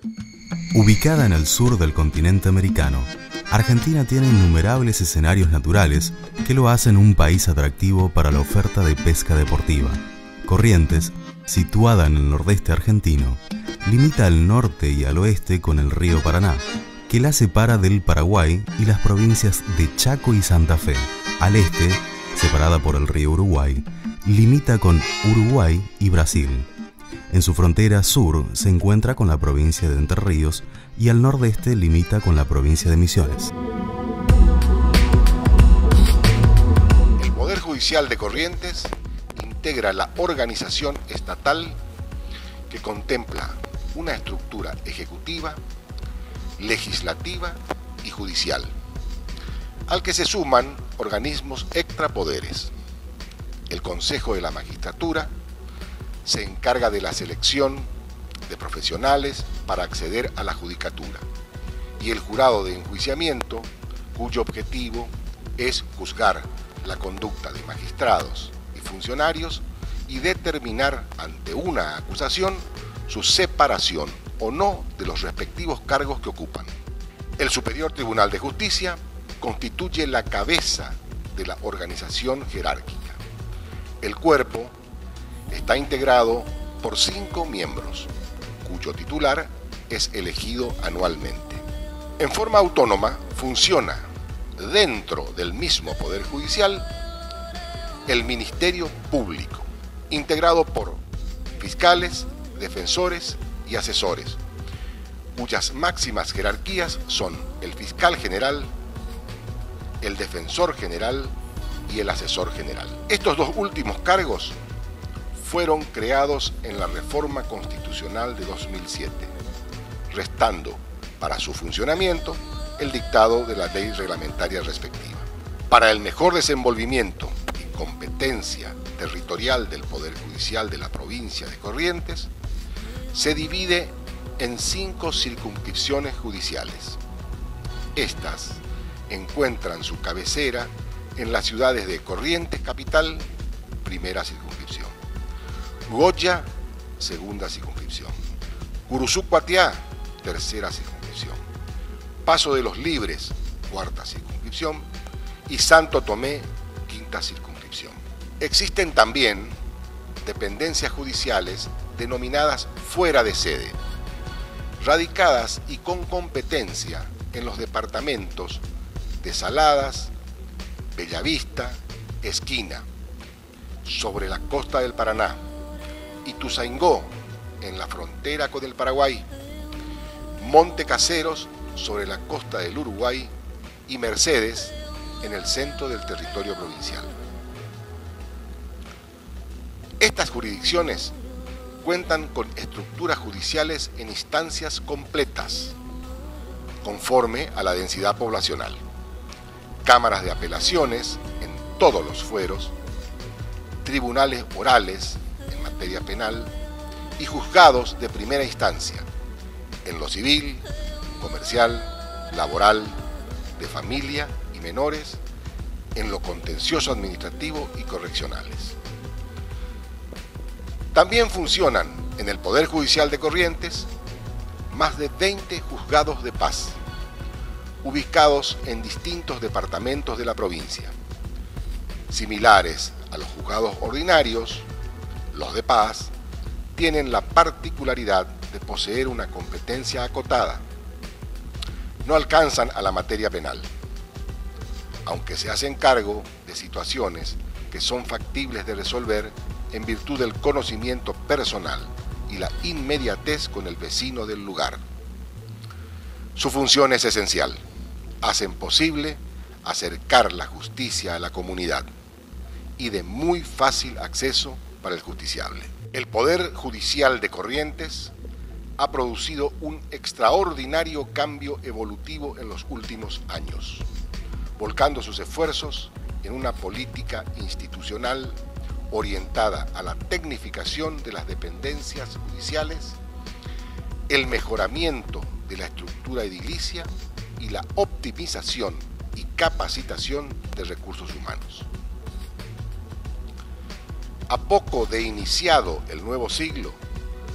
Ubicada en el sur del continente americano, Argentina tiene innumerables escenarios naturales que lo hacen un país atractivo para la oferta de pesca deportiva. Corrientes, situada en el nordeste argentino, limita al norte y al oeste con el río Paraná, que la separa del Paraguay y las provincias de Chaco y Santa Fe. Al este, separada por el río Uruguay, limita con Uruguay y Brasil. En su frontera sur se encuentra con la provincia de Entre Ríos y al nordeste limita con la provincia de Misiones. El Poder Judicial de Corrientes integra la organización estatal que contempla una estructura ejecutiva, legislativa y judicial, al que se suman organismos extrapoderes. El Consejo de la Magistratura se encarga de la selección de profesionales para acceder a la judicatura y el jurado de enjuiciamiento, cuyo objetivo es juzgar la conducta de magistrados y funcionarios y determinar ante una acusación su separación o no de los respectivos cargos que ocupan. El Superior Tribunal de Justicia constituye la cabeza de la organización jerárquica. El cuerpo está integrado por 5 miembros, cuyo titular es elegido anualmente. En forma autónoma funciona dentro del mismo Poder Judicial el Ministerio Público, integrado por fiscales, defensores y asesores, cuyas máximas jerarquías son el fiscal general, el defensor general y el asesor general. Estos 2 últimos cargos fueron creados en la reforma constitucional de 2007, restando para su funcionamiento el dictado de la ley reglamentaria respectiva. Para el mejor desenvolvimiento y competencia territorial del Poder Judicial de la provincia de Corrientes, se divide en 5 circunscripciones judiciales. Estas encuentran su cabecera en las ciudades de Corrientes Capital, primera circunscripción; Goya, segunda circunscripción; Curuzú-Cuatiá, tercera circunscripción; Paso de los Libres, cuarta circunscripción; y Santo Tomé, quinta circunscripción. Existen también dependencias judiciales denominadas fuera de sede, radicadas y con competencia en los departamentos de Saladas, Bellavista, Esquina, sobre la costa del Paraná, Ituzaingó, en la frontera con el Paraguay, Monte Caseros, sobre la costa del Uruguay, y Mercedes, en el centro del territorio provincial. Estas jurisdicciones cuentan con estructuras judiciales en instancias completas, conforme a la densidad poblacional, cámaras de apelaciones en todos los fueros, tribunales orales en materia penal y juzgados de primera instancia en lo civil, comercial, laboral, de familia y menores, en lo contencioso administrativo y correccionales. También funcionan en el Poder Judicial de Corrientes más de 20 juzgados de paz, ubicados en distintos departamentos de la provincia. Similares a los juzgados ordinarios, los de paz tienen la particularidad de poseer una competencia acotada. No alcanzan a la materia penal, aunque se hacen cargo de situaciones que son factibles de resolver en virtud del conocimiento personal y la inmediatez con el vecino del lugar. Su función es esencial. Hacen posible acercar la justicia a la comunidad y de muy fácil acceso para el justiciable. El Poder Judicial de Corrientes ha producido un extraordinario cambio evolutivo en los últimos años, volcando sus esfuerzos en una política institucional orientada a la tecnificación de las dependencias judiciales, el mejoramiento de la estructura edilicia y la optimización y capacitación de recursos humanos. A poco de iniciado el nuevo siglo,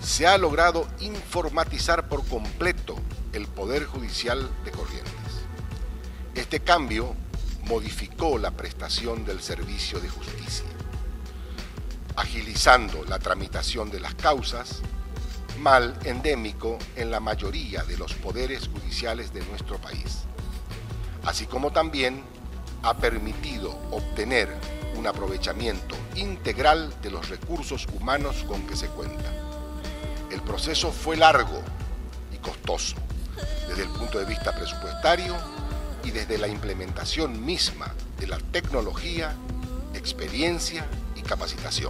se ha logrado informatizar por completo el Poder Judicial de Corrientes. Este cambio modificó la prestación del servicio de justicia, agilizando la tramitación de las causas, mal endémico en la mayoría de los poderes judiciales de nuestro país, así como también ha permitido obtener un aprovechamiento integral de los recursos humanos con que se cuenta. El proceso fue largo y costoso, desde el punto de vista presupuestario y desde la implementación misma de la tecnología, experiencia y capacitación.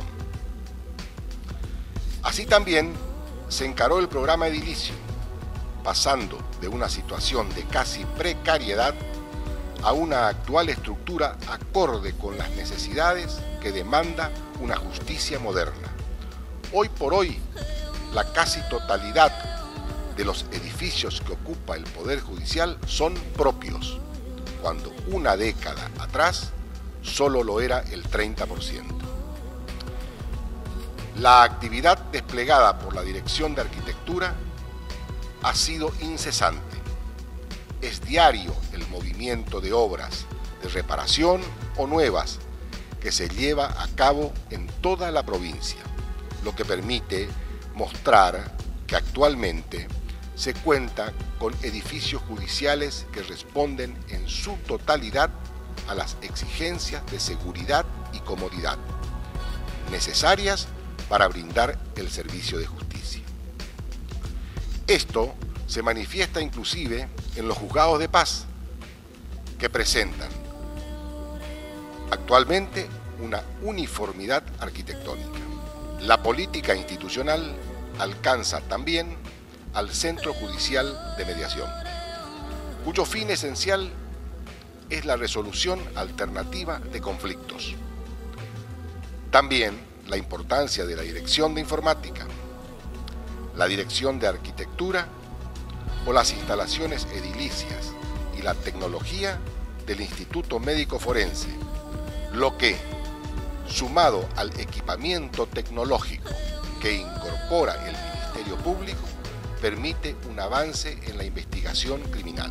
Así también se encaró el programa edilicio, pasando de una situación de casi precariedad a una actual estructura acorde con las necesidades que demanda una justicia moderna. Hoy por hoy, la casi totalidad de los edificios que ocupa el Poder Judicial son propios, cuando una década atrás solo lo era el 30%. La actividad desplegada por la Dirección de Arquitectura ha sido incesante. Es diario el movimiento de obras de reparación o nuevas que se lleva a cabo en toda la provincia, lo que permite mostrar que actualmente se cuenta con edificios judiciales que responden en su totalidad a las exigencias de seguridad y comodidad necesarias para brindar el servicio de justicia. Esto se manifiesta inclusive en los juzgados de paz, que presentan actualmente una uniformidad arquitectónica. La política institucional alcanza también al Centro Judicial de Mediación, cuyo fin esencial es la resolución alternativa de conflictos. También la importancia de la Dirección de Informática, la Dirección de Arquitectura o las instalaciones edilicias y la tecnología del Instituto Médico Forense, lo que, sumado al equipamiento tecnológico que incorpora el Ministerio Público, permite un avance en la investigación criminal.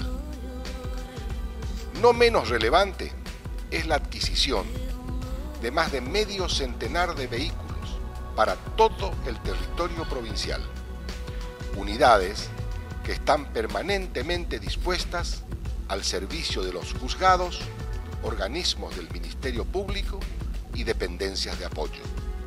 No menos relevante es la adquisición de más de medio centenar de vehículos para todo el territorio provincial, unidades que están permanentemente dispuestas al servicio de los juzgados, organismos del Ministerio Público y dependencias de apoyo.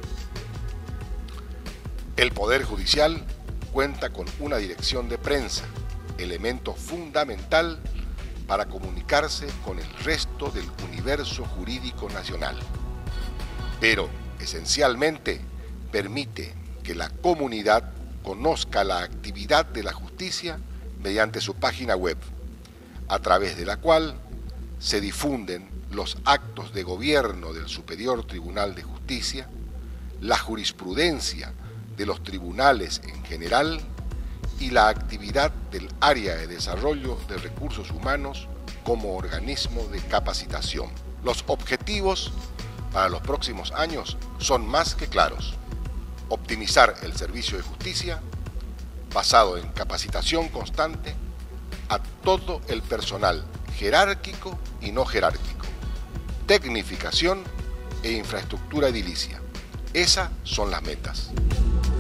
El Poder Judicial cuenta con una dirección de prensa, elemento fundamental para comunicarse con el resto del universo jurídico nacional, pero esencialmente permite que la comunidad conozca la actividad de la justicia mediante su página web, a través de la cual se difunden los actos de gobierno del Superior Tribunal de Justicia, la jurisprudencia de los tribunales en general y la actividad del Área de Desarrollo de Recursos Humanos como organismo de capacitación. Los objetivos para los próximos años son más que claros: optimizar el servicio de justicia basado en capacitación constante a todo el personal jerárquico y no jerárquico, tecnificación e infraestructura edilicia. Esas son las metas.